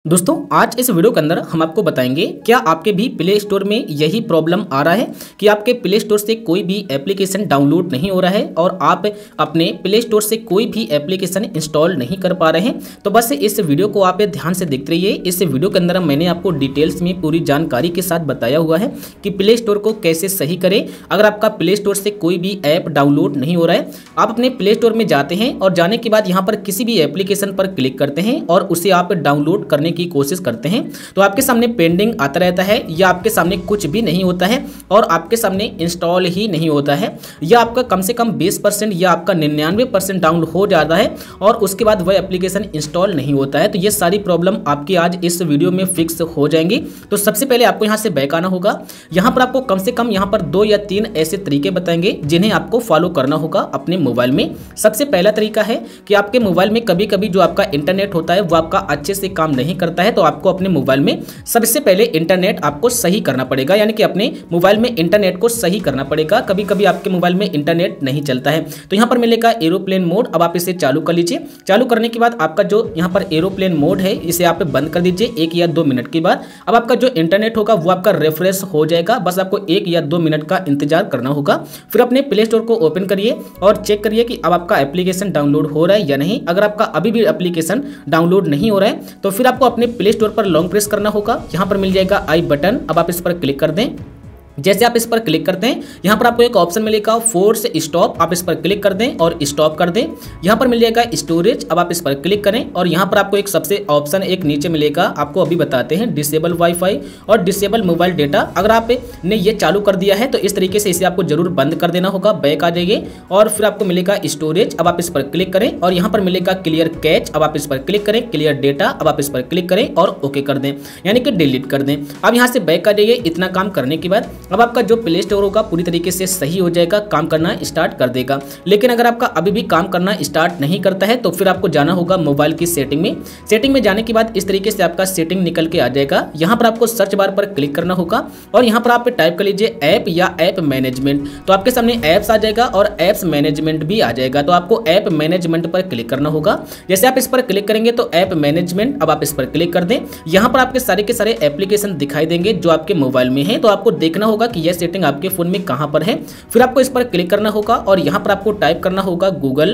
दोस्तों आज इस वीडियो के अंदर हम आपको बताएंगे क्या आपके भी प्ले स्टोर में यही प्रॉब्लम आ रहा है कि आपके प्ले स्टोर से कोई भी एप्लीकेशन डाउनलोड नहीं हो रहा है और आप अपने प्ले स्टोर से कोई भी एप्लीकेशन इंस्टॉल नहीं कर पा रहे हैं। तो बस इस वीडियो को आप ध्यान से देखते रहिए। इस वीडियो के अंदर मैंने आपको डिटेल्स में पूरी जानकारी के साथ बताया हुआ है कि प्ले स्टोर को कैसे सही करें। अगर आपका प्ले स्टोर से कोई भी ऐप डाउनलोड नहीं हो रहा है, आप अपने प्ले स्टोर में जाते हैं और जाने के बाद यहाँ पर किसी भी एप्लीकेशन पर क्लिक करते हैं और उसे आप डाउनलोड करने की कोशिश करते हैं तो आपके सामने पेंडिंग आता रहता है या आपके सामने कुछ भी नहीं होता है और आपके सामने इंस्टॉल ही नहीं होता है या आपका कम से कम 20% या आपका 99% डाउनलोड हो जाता है और उसके बाद वह एप्लीकेशन इंस्टॉल नहीं होता है। तो ये सारी प्रॉब्लम आपकी आज इस वीडियो में फिक्स हो जाएंगी। तो सबसे पहले आपको यहाँ से बैक आना होगा। यहाँ पर आपको कम से कम यहाँ पर 2 या 3 ऐसे तरीके बताएंगे जिन्हें आपको फॉलो करना होगा अपने मोबाइल में। सबसे पहला तरीका है कि आपके मोबाइल में कभी कभी जो आपका इंटरनेट होता है वो आपका अच्छे से काम नहीं करता है, तो आपको अपने मोबाइल में सबसे पहले इंटरनेट आपको सही करना पड़ेगा, यानी कि अपने मोबाइल में इंटरनेट को सही करना पड़ेगा। कभी कभी आपके मोबाइल में इंटरनेट नहीं चलता है तो यहाँ पर मिलेगा एरोप्लेन मोड। अब आप इसे चालू कर लीजिए। चालू करने के बाद आपका जो यहाँ पर एरोप्लेन मोड है इसे आप बंद कर दीजिए 1 या 2 मिनट के बाद। अब आपका जो इंटरनेट होगा वो आपका रिफ्रेश हो जाएगा। बस आपको 1 या 2 मिनट का इंतजार करना होगा। फिर अपने प्ले स्टोर को ओपन करिए और चेक करिए कि अब आपका एप्लीकेशन डाउनलोड हो रहा है या नहीं। अगर आपका अभी भी एप्लीकेशन डाउनलोड नहीं हो रहा है तो फिर आपको अपने प्ले स्टोर पर लॉन्ग प्रेस करना होगा। यहाँ पर मिल जाएगा आई बटन। अब आप इस पर क्लिक कर दें। जैसे आप इस पर क्लिक करते हैं यहाँ पर आपको एक ऑप्शन मिलेगा फोर्स स्टॉप। आप इस पर क्लिक कर दें और स्टॉप कर दें। यहाँ पर मिल जाएगा स्टोरेज। अब आप इस पर क्लिक करें और यहाँ पर आपको एक सबसे ऑप्शन एक नीचे मिलेगा, आपको अभी बताते हैं, डिसेबल वाईफाई और डिसेबल मोबाइल डेटा। अगर आपने ये चालू कर दिया है तो इस तरीके से इसे आपको जरूर बंद कर देना होगा। बैक आ जाइए और फिर आपको मिलेगा स्टोरेज। अब आप इस पर क्लिक करें और यहाँ पर मिलेगा क्लियर कैच। अब आप इस पर क्लिक करें, क्लियर डेटा। अब आप इस पर क्लिक करें और ओके कर दें, यानी कि डिलीट कर दें। अब यहाँ से बैक आ जाइए। इतना काम करने के बाद अब आपका जो प्ले स्टोर होगा पूरी तरीके से सही हो जाएगा, काम करना स्टार्ट कर देगा। लेकिन अगर आपका अभी भी काम करना स्टार्ट नहीं करता है तो फिर आपको जाना होगा मोबाइल की सेटिंग में। सेटिंग में जाने के बाद इस तरीके से आपका सेटिंग निकल के आ जाएगा। यहाँ पर आपको सर्च बार पर क्लिक करना होगा और यहाँ पर आप टाइप कर लीजिए ऐप या ऐप मैनेजमेंट। तो आपके सामने ऐप्स आ जाएगा और ऐप्स मैनेजमेंट भी आ जाएगा। तो आपको ऐप मैनेजमेंट पर क्लिक करना होगा। जैसे आप इस पर क्लिक करेंगे तो ऐप मैनेजमेंट, अब आप इस पर क्लिक कर दें। यहाँ पर आपके सारे के सारे एप्लीकेशन दिखाई देंगे जो आपके मोबाइल में है। तो आपको देखना होगा कि यह सेटिंग आपके फोन में कहां पर है। फिर आपको इस पर क्लिक करना होगा और यहां पर आपको टाइप करना होगा गूगल।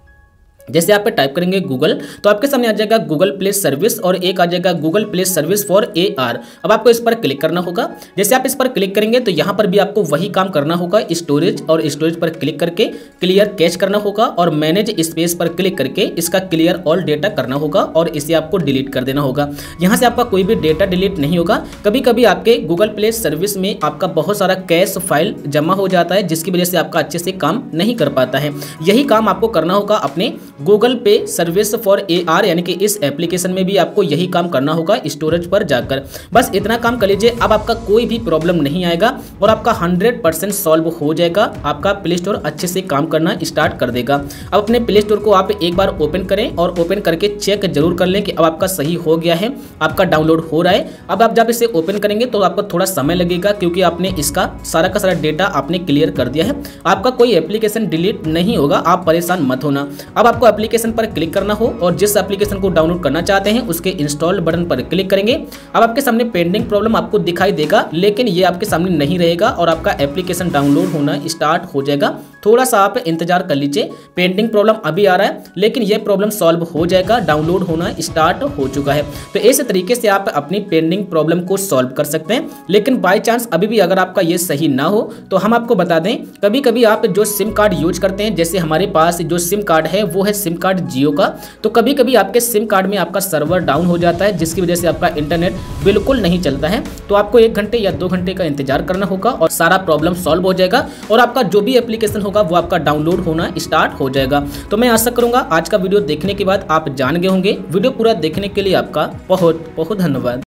जैसे आप टाइप करेंगे गूगल तो आपके सामने आ जाएगा गूगल प्ले सर्विस और एक आ जाएगा Google Play service for AR। अब आपको इस पर क्लिक करना होगा। जैसे आप इस पर क्लिक करेंगे तो यहाँ पर भी आपको वही काम करना होगा। स्टोरेज और स्टोरेज पर क्लिक करके क्लियर कैच करना होगा और मैनेज स्पेस पर क्लिक करके इसका क्लियर ऑल डेटा करना होगा और इसे आपको डिलीट कर देना होगा। यहाँ से आपका कोई भी डेटा डिलीट नहीं होगा। कभी कभी आपके गूगल प्ले सर्विस में आपका बहुत सारा कैश फाइल जमा हो जाता है जिसकी वजह से आपका अच्छे से काम नहीं कर पाता है। यही काम आपको करना होगा अपने गूगल पे सर्विस फॉर AR, यानी कि इस एप्लीकेशन में भी आपको यही काम करना होगा स्टोरेज पर जाकर। बस इतना काम कर लीजिए। अब आपका कोई भी प्रॉब्लम नहीं आएगा और आपका 100% सॉल्व हो जाएगा। आपका प्ले स्टोर अच्छे से काम करना स्टार्ट कर देगा। अब अपने प्ले स्टोर को आप एक बार ओपन करें और ओपन करके चेक जरूर कर लें कि अब आपका सही हो गया है, आपका डाउनलोड हो रहा है। अब आप जब इसे ओपन करेंगे तो आपको थोड़ा समय लगेगा क्योंकि आपने इसका सारा का सारा डेटा आपने क्लियर कर दिया है। आपका कोई एप्लीकेशन डिलीट नहीं होगा, आप परेशान मत होना। अब आपको एप्लीकेशन पर क्लिक करना हो और जिस एप्लीकेशन को डाउनलोड करना चाहते हैं उसके इंस्टॉल बटन पर क्लिक करेंगे। अब आपके सामने पेंडिंग प्रॉब्लम आपको दिखाई देगा, लेकिन ये आपके सामने नहीं रहेगा और आपका एप्लीकेशन डाउनलोड होना स्टार्ट हो जाएगा। थोड़ा सा आप इंतजार कर लीजिए। पेंडिंग प्रॉब्लम अभी आ रहा है लेकिन यह प्रॉब्लम सॉल्व हो जाएगा, डाउनलोड होना स्टार्ट हो चुका है। तो इस तरीके से आप अपनी पेंडिंग प्रॉब्लम को सॉल्व कर सकते हैं। लेकिन बाय चांस अभी भी अगर आपका ये सही ना हो तो हम आपको बता दें, कभी कभी आप जो सिम कार्ड यूज करते हैं, जैसे हमारे पास जो सिम कार्ड है वो है सिम कार्ड जियो का, तो कभी कभी आपके सिम कार्ड में आपका सर्वर डाउन हो जाता है जिसकी वजह से आपका इंटरनेट बिल्कुल नहीं चलता है। तो आपको 1 घंटे या 2 घंटे का इंतजार करना होगा और सारा प्रॉब्लम सॉल्व हो जाएगा और आपका जो भी एप्लीकेशन होगा वो आपका डाउनलोड होना स्टार्ट हो जाएगा। तो मैं आशा करूंगा आज का वीडियो देखने के बाद आप जान गए होंगे। वीडियो पूरा देखने के लिए आपका बहुत बहुत धन्यवाद।